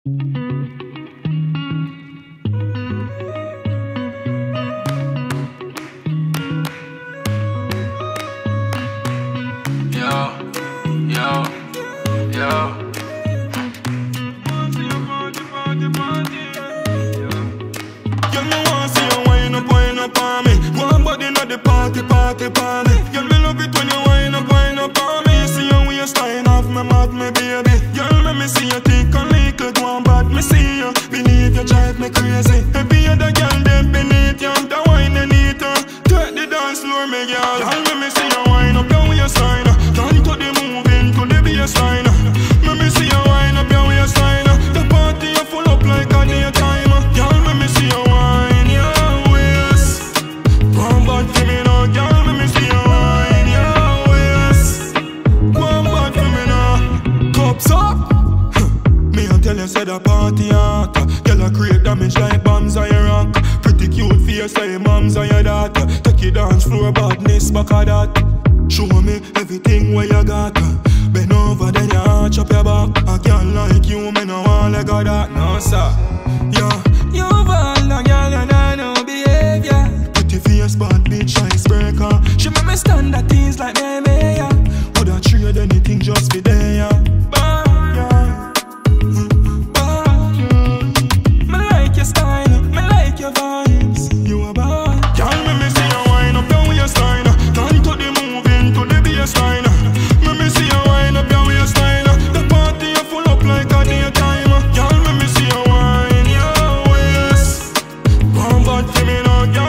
Party for me. Girl, me love it when you wind up on me. See your waistline off my mouth, me baby. Girl, let me see you take a little Gwan, but me see you. Believe you drive me crazy. Every other girl them beneath you. The wine you need to take the dance floor, me girl. Girl, let me see you wind up your waistline. Turn to the moving to the baseline. Let me see you wind up your waistline. The party you full up like a daytime. Girl, let me see you wind your waist. Come back to me now. Girl, let me see you wine your waist. Come back for me now. Cups up. Me a tell you say the party hot. Girl a create damage like bombs on your rock. Pretty cute face like mamz on your daughter. Take your dance floor badniss backa that. Show me everything where you got. Bend over then you arch up your back. A girl like you, me no want like that. No sir. Yeah. You want a girl and I know behavior. Face bad bitch icebreaker. She make me stand at things like me, yeah. Woulda trade anything just be there, yeah. Bad, yeah. Bad, yeah. Me like your style, me like your vibes. You a bad. Girl, me see you wind up your waistline. Turn to the moving to the baseline. Me see you wind up your waistline. The party you full up like a daytime. Girl, me see you wind your waist. Come back to me now, girl.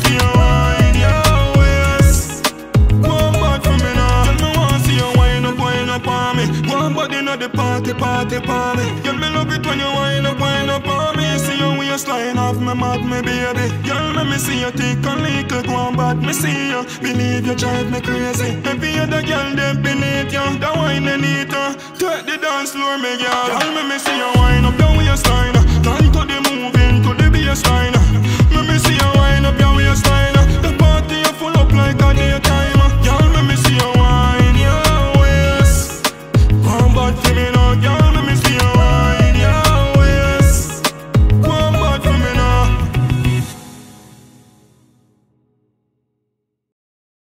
The party for me. Girl, me love it when you wind up on me. See your waistline off my mouth, me baby. Girl, let me see you take a little Gwan, but me see you. Believe you drive me crazy. Every other girl them beneath you. The wine you need to take the dance floor, me girl. Girl, let me see you wind up your waistline. Turn to the moving to the baseline.